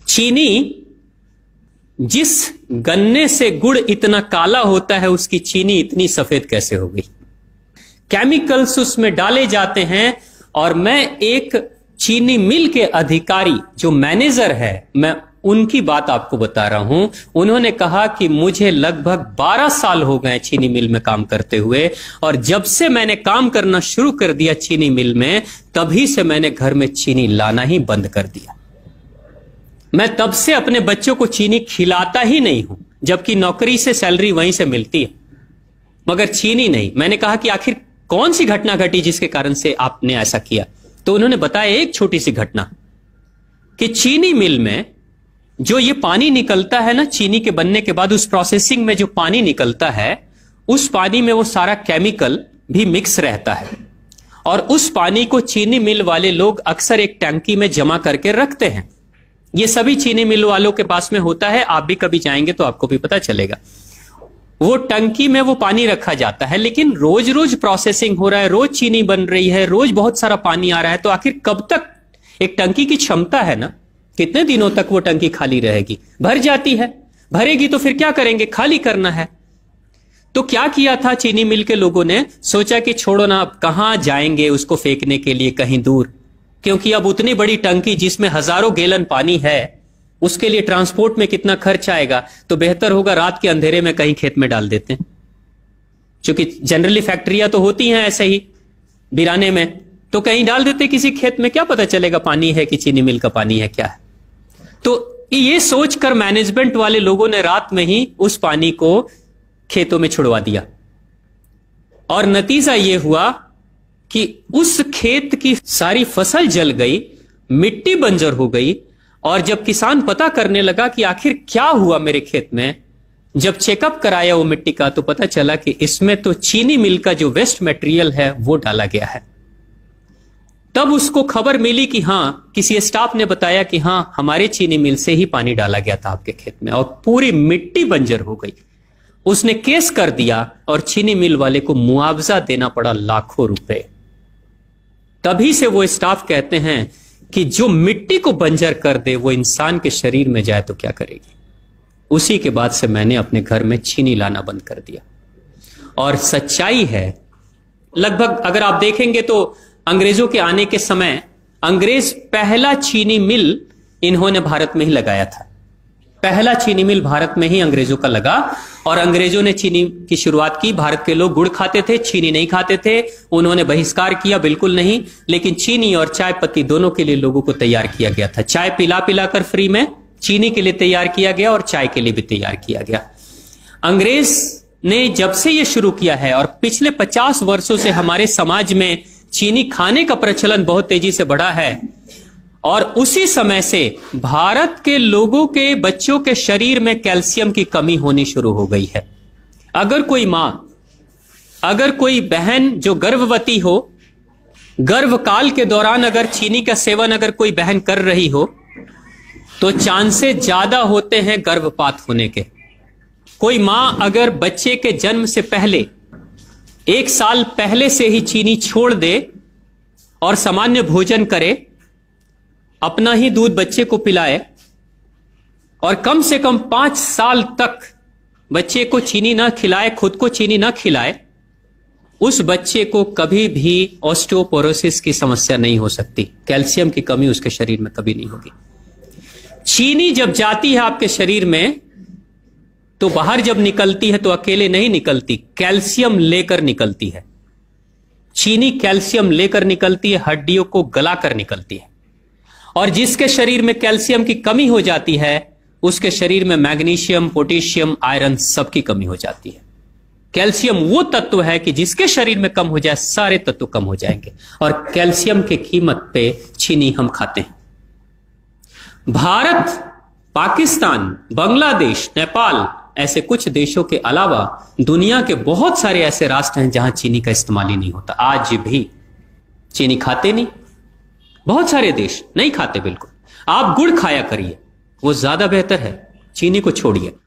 चीनी, जिस गन्ने से गुड़ इतना काला होता है उसकी चीनी इतनी सफेद कैसे हो गई? केमिकल्स उसमें डाले जाते हैं। और मैं एक चीनी मिल के अधिकारी जो मैनेजर है, मैं उनकी बात आपको बता रहा हूं। उन्होंने कहा कि मुझे लगभग 12 साल हो गए चीनी मिल में काम करते हुए, और जब से मैंने काम करना शुरू कर दिया चीनी मिल में, तभी से मैंने घर में चीनी लाना ही बंद कर दिया। मैं तब से अपने बच्चों को चीनी खिलाता ही नहीं हूं, जबकि नौकरी से सैलरी वहीं से मिलती है, मगर चीनी नहीं। मैंने कहा कि आखिर कौन सी घटना घटी जिसके कारण से आपने ऐसा किया? तो उन्होंने बताया एक छोटी सी घटना, कि चीनी मिल में जो ये पानी निकलता है ना चीनी के बनने के बाद, उस प्रोसेसिंग में जो पानी निकलता है, उस पानी में वो सारा केमिकल भी मिक्स रहता है, और उस पानी को चीनी मिल वाले लोग अक्सर एक टंकी में जमा करके रखते हैं। ये सभी चीनी मिल वालों के पास में होता है, आप भी कभी जाएंगे तो आपको भी पता चलेगा। वो टंकी में वो पानी रखा जाता है, लेकिन रोज रोज प्रोसेसिंग हो रहा है, रोज चीनी बन रही है, रोज बहुत सारा पानी आ रहा है, तो आखिर कब तक? एक टंकी की क्षमता है ना, कितने दिनों तक वो टंकी खाली रहेगी? भर जाती है, भरेगी तो फिर क्या करेंगे? खाली करना है। तो क्या किया था चीनी मिल के लोगों ने? सोचा कि छोड़ो ना, अब कहां जाएंगे उसको फेंकने के लिए कहीं दूर, क्योंकि अब उतनी बड़ी टंकी जिसमें हजारों गैलन पानी है, उसके लिए ट्रांसपोर्ट में कितना खर्च आएगा, तो बेहतर होगा रात के अंधेरे में कहीं खेत में डाल देते हैं। क्योंकि जनरली फैक्ट्रियां तो होती हैं ऐसे ही बिराने में, तो कहीं डाल देते किसी खेत में, क्या पता चलेगा पानी है कि चीनी मिल का पानी है क्या है। तो ये सोचकर मैनेजमेंट वाले लोगों ने रात में ही उस पानी को खेतों में छुड़वा दिया, और नतीजा यह हुआ कि उस खेत की सारी फसल जल गई, मिट्टी बंजर हो गई। और जब किसान पता करने लगा कि आखिर क्या हुआ मेरे खेत में, जब चेकअप कराया वो मिट्टी का, तो पता चला कि इसमें तो चीनी मिल का जो वेस्ट मटेरियल है वो डाला गया है। तब उसको खबर मिली कि हां, किसी स्टाफ ने बताया कि हां, हमारे चीनी मिल से ही पानी डाला गया था आपके खेत में, और पूरी मिट्टी बंजर हो गई। उसने केस कर दिया और चीनी मिल वाले को मुआवजा देना पड़ा लाखों रुपए। तभी से वो स्टाफ कहते हैं कि जो मिट्टी को बंजर कर दे वो इंसान के शरीर में जाए तो क्या करेगी। उसी के बाद से मैंने अपने घर में चीनी लाना बंद कर दिया। और सच्चाई है, लगभग अगर आप देखेंगे तो अंग्रेजों के आने के समय अंग्रेज पहला चीनी मिल इन्होंने भारत में ही लगाया था। पहला चीनी मिल भारत में ही अंग्रेजों का लगा, और अंग्रेजों ने चीनी की शुरुआत की। भारत के लोग गुड़ खाते थे, चीनी नहीं खाते थे, उन्होंने बहिष्कार किया, बिल्कुल नहीं। लेकिन चीनी और चाय पत्ती दोनों के लिए लोगों को तैयार किया गया था। चाय पिला पिलाकर फ्री में चीनी के लिए तैयार किया गया, और चाय के लिए भी तैयार किया गया। अंग्रेज ने जब से यह शुरू किया है, और पिछले 50 वर्षों से हमारे समाज में चीनी खाने का प्रचलन बहुत तेजी से बढ़ा है, और उसी समय से भारत के लोगों के बच्चों के शरीर में कैल्शियम की कमी होनी शुरू हो गई है। अगर कोई मां, अगर कोई बहन जो गर्भवती हो, गर्भकाल के दौरान अगर चीनी का सेवन अगर कोई बहन कर रही हो, तो चांसेस ज्यादा होते हैं गर्भपात होने के। कोई मां अगर बच्चे के जन्म से पहले 1 साल पहले से ही चीनी छोड़ दे और सामान्य भोजन करे, अपना ही दूध बच्चे को पिलाए, और कम से कम 5 साल तक बच्चे को चीनी ना खिलाए, खुद को चीनी ना खिलाए, उस बच्चे को कभी भी ऑस्टियोपोरोसिस की समस्या नहीं हो सकती। कैल्शियम की कमी उसके शरीर में कभी नहीं होगी। चीनी जब जाती है आपके शरीर में, तो बाहर जब निकलती है तो अकेले नहीं निकलती, कैल्शियम लेकर निकलती है। चीनी कैल्शियम लेकर निकलती है, हड्डियों को गलाकर निकलती है। और जिसके शरीर में कैल्शियम की कमी हो जाती है, उसके शरीर में मैग्नीशियम, पोटेशियम, आयरन सबकी कमी हो जाती है। कैल्शियम वो तत्व है कि जिसके शरीर में कम हो जाए, सारे तत्व कम हो जाएंगे। और कैल्शियम की कीमत पे चीनी हम खाते हैं। भारत, पाकिस्तान, बांग्लादेश, नेपाल, ऐसे कुछ देशों के अलावा दुनिया के बहुत सारे ऐसे राष्ट्र हैं जहां चीनी का इस्तेमाल ही नहीं होता। आज भी चीनी खाते नहीं, बहुत सारे देश नहीं खाते बिल्कुल। आप गुड़ खाया करिए, वो ज्यादा बेहतर है, चीनी को छोड़िए।